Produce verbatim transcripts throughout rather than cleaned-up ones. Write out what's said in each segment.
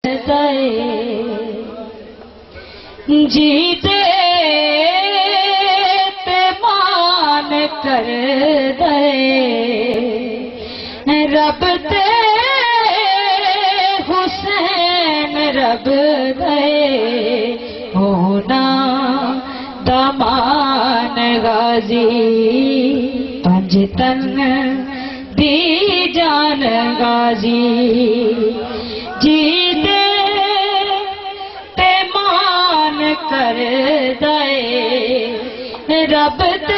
जीते ते मान कर दे रब ते हुसैन रब दे होना दमान गाजी पंज तन दी जान गाजी जीते ते मान कर दे रब ते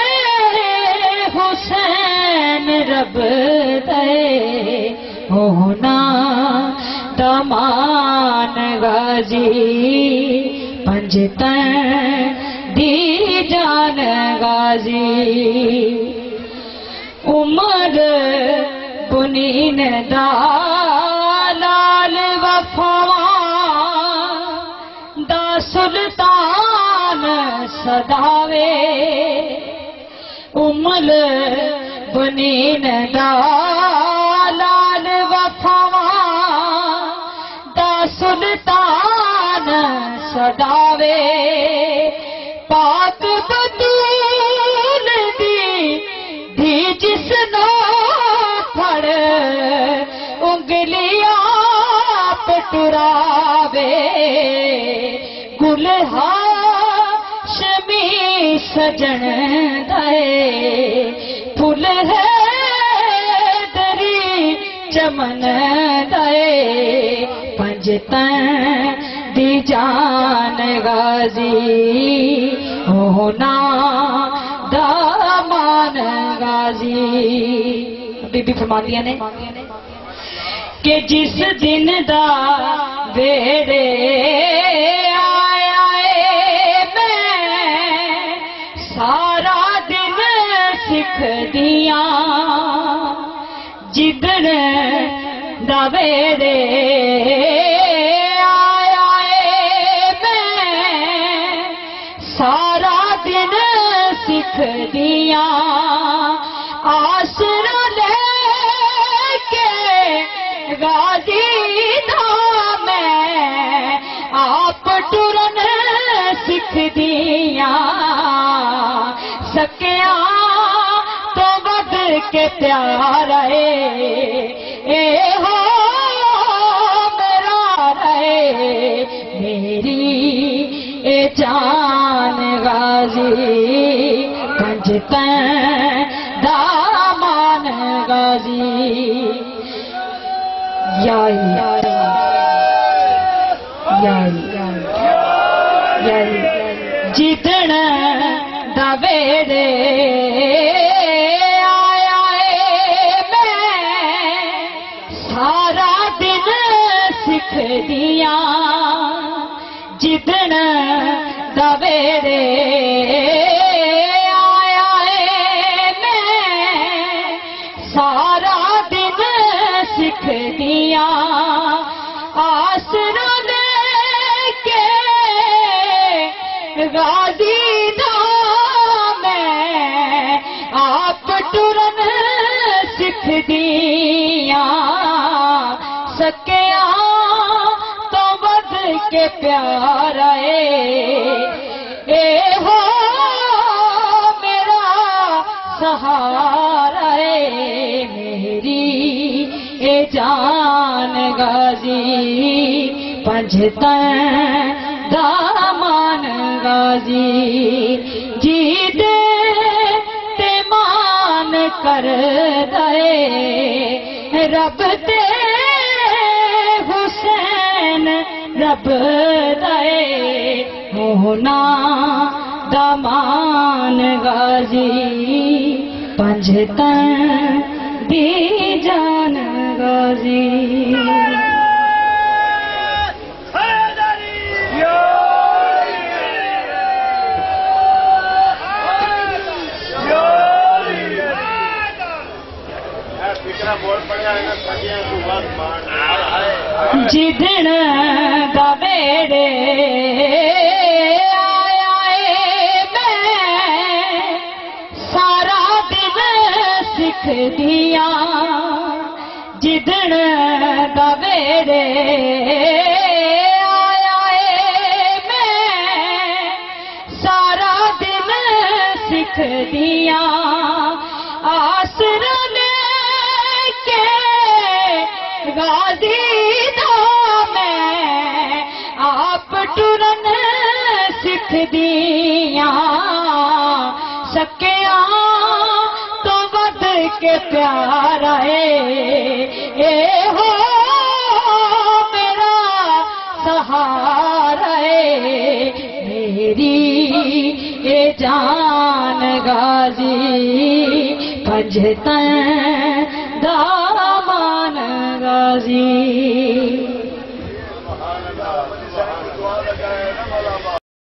हुसैन रब दे होना दमान गाजी पंज तन दी जान गाजी उमर बुनीन दा लाल वफावा दा सुल्तान सदावे उमर बुनीन दा लाल वफावा दा सुल्तान सदावे पाक बतूल दी धी जिसनो फड़ उंगलियां पटुरावे गुलहा शमी सजन दे फुल है दरी चमन दे पंज तन दी जान गाजी होना दामान गाजी। बीबी फरमातियां ने कि जिस दिन दा वेड़े आया मैं सारा दिन सिख दिया जिदन दा वेड़े आया मैं सारा दिन सिख दिया आसरा लेके गाजी दा मैं आप टुरन सिख दिया सकिया तो बद के प्यार ए हो मेरा रे मेरी ए जान गाजी पंज तन दामान गाजी याई याई याई जिदन दा वेड़े आया मैं सारा दिन सिख दिया जिदन दा वेड़े आया मैं सारा दिन सिख दिया आसरा लेके गाजी दा मैं आप टुरन सिख दिया सकिया तो बद के प्यार ए हो मेरा सहारा मेरी ए जान गाजी पंज तन दामान गाजी जीते ते मान कर दे रब ते हुसैन रब दे होना दमान गाजी पंज तन दी जान गाजी। जिदन दा वेड़े आया मैं सारा दिन सिख दिया जिदन दा वेड़े सिख दिया आसरा के गाजी दा मैं आप टुरन सिख दिया सकिया तो वध के प्यारा है ए हो मेरा सहारा है मेरी ये जान गाजी पंजतन दामान गाजी।